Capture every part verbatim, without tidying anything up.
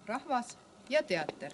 rahvas ja teater.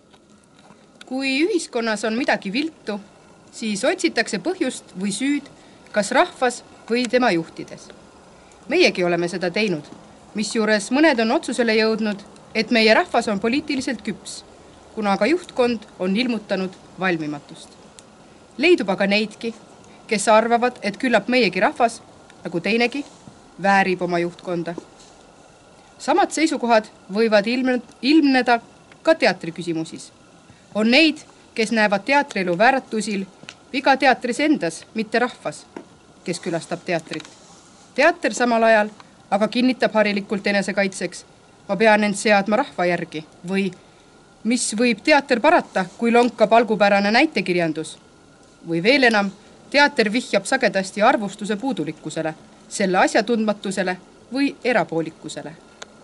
Kui ühiskonnas on midagi viltu, siis otsitakse põhjust või süüd kas rahvas või tema juhtides. Meiegi oleme seda teinud, mis juures mõned on otsusele jõudnud, et meie rahvas on poliitiliselt küps, kuna aga juhtkond on ilmutanud valmimatust. Leidub aga neidki, kes arvavad, et küllap meiegi rahvas, nagu teinegi, väärib oma juhtkonda. Samad seisukohad võivad ilmneda ka teatri küsimusis. On neid, kes näevad teatrielu vääratusil viga teatris endas, mitte rahvas, kes külastab teatrit. Teater samal ajal aga kinnitab harilikult enesekaitseks, ma pean end seadma rahva järgi või mis võib teater parata, kui lonkab algupärane näitekirjandus. Või veel enam, teater vihjab sagedasti arvustuse puudulikkusele, selle asjatundmatusele või erapoolikusele.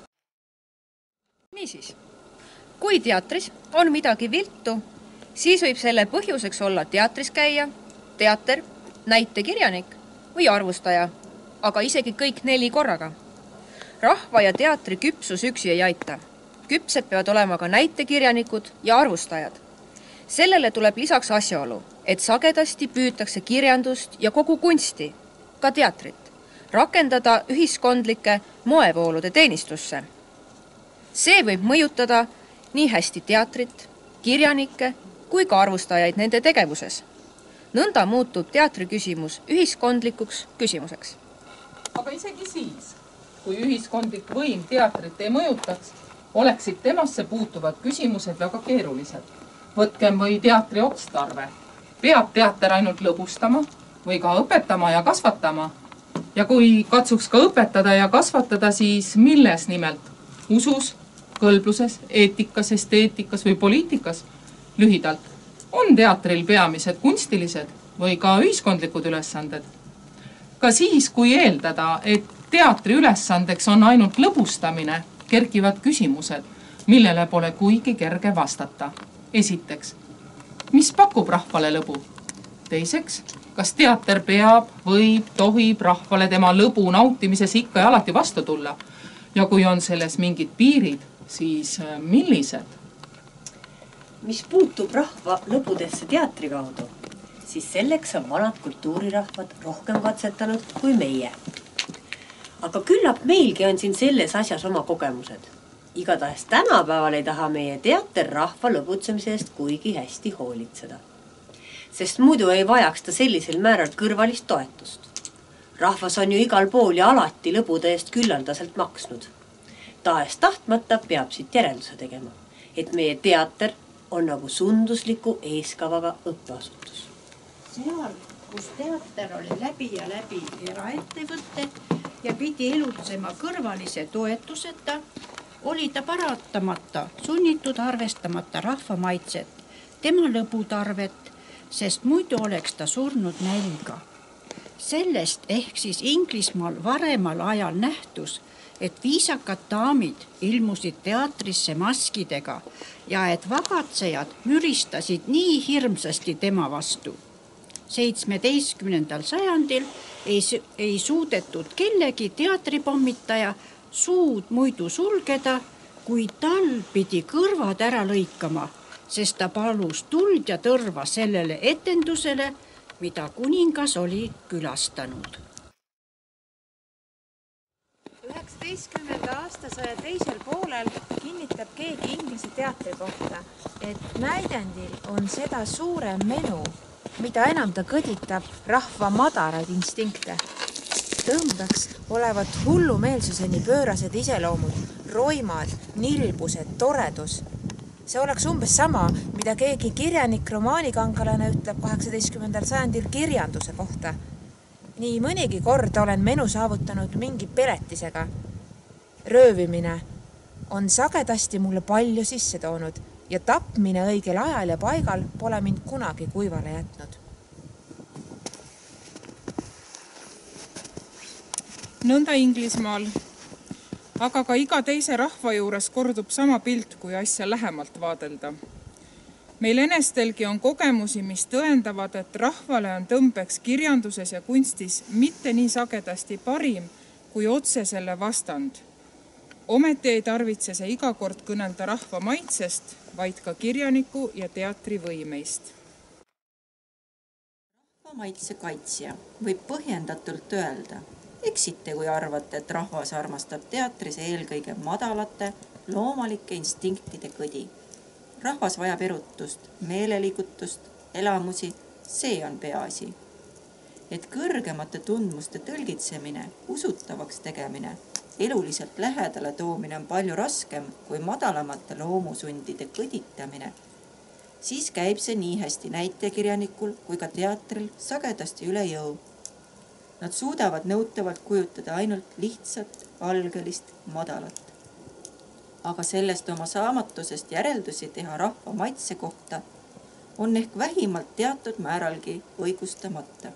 Niisiis, kui teatris on midagi viltu, siis võib selle põhjuseks olla teatris käia, teater, näitekirjanik või arvustaja, aga isegi kõik neli korraga. Rahva ja teatri küpsus üksi ei aita. Küpsed peavad olema ka näitekirjanikud ja arvustajad. Sellele tuleb lisaks asjaolu, et sagedasti püütakse kirjandust ja kogu kunsti, ka teatrit, rakendada ühiskondlike moevoolude teenistusse. See võib mõjutada nii hästi teatrit, kirjanikke kui ka arvustajaid nende tegevuses. Nõnda muutub teatri küsimus ühiskondlikuks küsimuseks. Aga isegi siis, kui ühiskondlik võim teatrit ei mõjutaks, oleksid temasse puutuvad küsimused väga keerulised. Võtkem või teatri otstarve. Peab teater ainult lõbustama või ka õpetama ja kasvatama. Ja kui katsuks ka õpetada ja kasvatada, siis milles nimelt? Usus, kõlbluses, eetikas, esteetikas või poliitikas? Lühidalt, on teatril peamised kunstilised või ka ühiskondlikud ülesanded? Ka siis, kui eeldada, et teatri ülesandeks on ainult lõbustamine, kerkivad küsimused, millele pole kuigi kerge vastata. Esiteks, mis pakub rahvale lõbu? Teiseks, kas teater peab, võib, tohib rahvale tema lõbu nautimises ikka ja alati vastu tulla? Ja kui on selles mingid piirid, siis millised? Mis puutub rahva lõbudesse teatri kaudu, siis selleks on vanad kultuurirahvad rohkem katsetanud kui meie. Aga küllap meilgi on siin selles asjas oma kogemused. Igatahes tänapäeval ei taha meie teater rahva lõbutsemise eest kuigi hästi hoolitseda. Sest muidu ei vajaks ta sellisel määral kõrvalist toetust. Rahvas on ju igal pool ja alati lõbude eest küllaldaselt maksnud. Tahes tahtmata peab siit järelduse tegema, et meie teater on nagu sundusliku eeskavaga õppeasutus. Seal, kus teater oli läbi ja läbi eraettevõtte ja pidi elutsema kõrvalise toetuseta, oli ta paratamata sunnitud arvestamata rahva maitset, tema lõbutarvet, sest muidu oleks ta surnud nälga. Sellest ehk siis Inglismaal varemal ajal nähtus, et viisakad daamid ilmusid teatrisse maskidega ja et vagatsejad müristasid nii hirmsasti tema vastu. seitsmeteistkümnendal sajandil ei, ei suudetud kellegi teatripommitaja suud muidu sulgeda, kui tal pidi kõrvad ära lõikama, sest ta palus tuld ja tõrva sellele etendusele, mida kuningas oli külastanud. üheksateistkümnenda aastasaja teisel poolel kinnitab keegi Inglise teatri kohta, et näidendil on seda suurem menu, mida enam ta kõditab rahva madaraid instinkte. Tõmbaks olevat hullumeelsuseni pöörased iseloomud, roimad, nilbused, toredus. See oleks umbes sama, mida keegi kirjanik, romaanikangalane ütleb kaheksateistkümnendal sajandil kirjanduse kohta. Nii mõnigi kord olen menu saavutanud mingi peletisega. Röövimine on sagedasti mulle palju sisse toonud ja tapmine õigel ajal ja paigal pole mind kunagi kuivale jätnud. Nõnda Inglismaal, aga ka iga teise rahva juures kordub sama pilt, kui asja lähemalt vaadelda. Meil enestelgi on kogemusi, mis tõendavad, et rahvale on tõmbeks kirjanduses ja kunstis mitte nii sagedasti parim, kui otse selle vastand. ometi ei tarvitse see iga kord kõnelda rahva maitsest, vaid ka kirjaniku ja teatri võimeist. Rahva maitse kaitsja võib põhjendatult öelda, eksite, kui arvate, et rahvas armastab teatris eelkõige madalate, loomalike instinktide kõdi. Rahvas vajab erutust, meeleliigutust, elamusi, see on peaasi. Et kõrgemate tundmuste tõlgitsemine, usutavaks tegemine, eluliselt lähedale toomine on palju raskem kui madalamate loomusundide kõditamine, siis käib see nii hästi näitekirjanikul kui ka teatril sagedasti üle jõu. Nad suudavad nõutavalt kujutada ainult lihtsat, algelist, madalat. Aga sellest oma saamatusest järeldusi teha rahva maitse kohta on ehk vähimalt teatud määralgi õigustamata.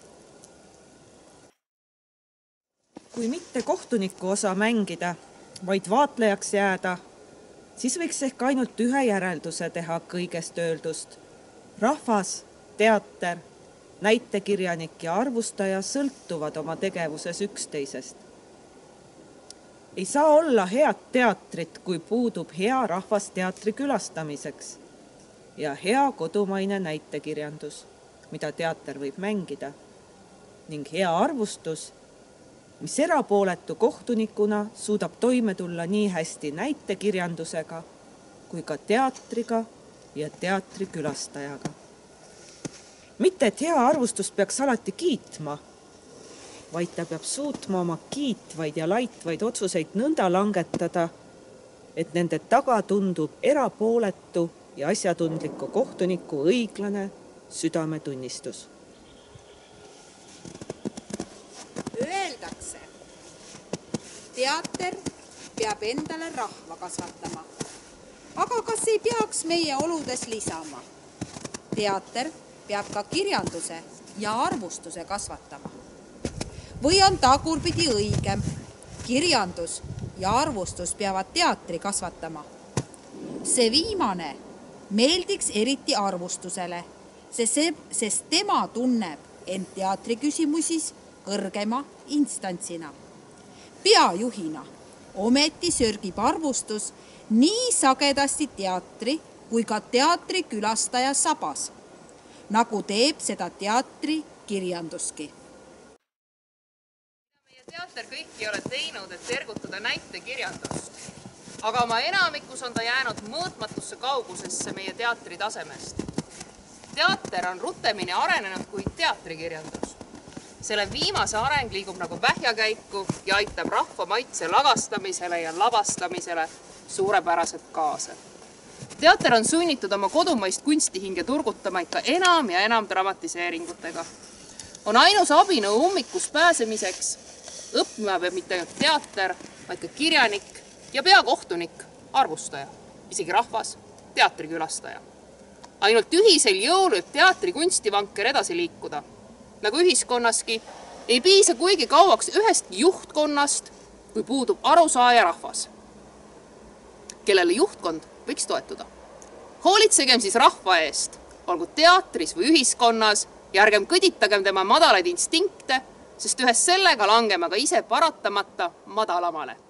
Kui mitte kohtuniku osa mängida, vaid vaatlejaks jääda, siis võiks ehk ainult ühe järelduse teha kõigest öeldust. Rahvas, teater, näitekirjanik ja arvustaja sõltuvad oma tegevuses üksteisest. Ei saa olla head teatrit, kui puudub hea rahvas teatri külastamiseks ja hea kodumaine näitekirjandus, mida teater võib mängida, ning hea arvustus, mis erapooletu kohtunikuna suudab toime tulla nii hästi näitekirjandusega kui ka teatriga ja teatri külastajaga. Mitte, et hea arvustus peaks alati kiitma, vaid ta peab suutma oma kiitvaid ja laitvaid otsuseid nõnda langetada, et nende taga tundub erapooletu ja asjatundliku kohtuniku õiglane südametunnistus. Öeldakse, teater peab endale rahva kasvatama. Aga kas ei peaks meie oludes lisama? Teater peab ka kirjanduse ja arvustuse kasvatama. Või on tagurpidi õigem? Kirjandus ja arvustus peavad teatri kasvatama. See viimane meeldiks eriti arvustusele, sest tema tunneb end teatri küsimusis kõrgema instantsina. Peajuhina ometi sörgib arvustus nii sagedasti teatri kui ka teatri külastaja sabas, nagu teeb seda teatri kirjanduski. Meie teater kõik ei ole teinud, et ergutada näitekirjandust, aga oma enamikus on ta jäänud mõõtmatusse kaugusesse meie teatri tasemest. Teater on rutemini arenenud kui teatrikirjandus. Selle viimase areng liigub nagu vähjakäiku ja aitab rahva maitse lagastamisele ja lavastamisele suurepäraselt kaasa. Teater on sunnitud oma kodumaist kunstihinge turgutama ikka enam ja enam dramatiseeringutega. On ainus abinõu ummikust pääsemiseks. Õppima peab mitte ainult teater, vaid ka kirjanik ja peakohtunik, arvustaja, isegi rahvas, teatrikülastaja. Ainult ühisel jõul võib teatri kunstivanker edasi liikuda. Nagu ühiskonnaski, ei piisa kuigi kauaks ühest juhtkonnast, kui puudub arusaaja rahvas, kellele juhtkond võiks toetuda. Hoolitsegem siis rahva eest, olgu teatris või ühiskonnas, ja ärgem kõditagem tema madalaid instinkte, sest ühes sellega langeme ka ise paratamata madalamale.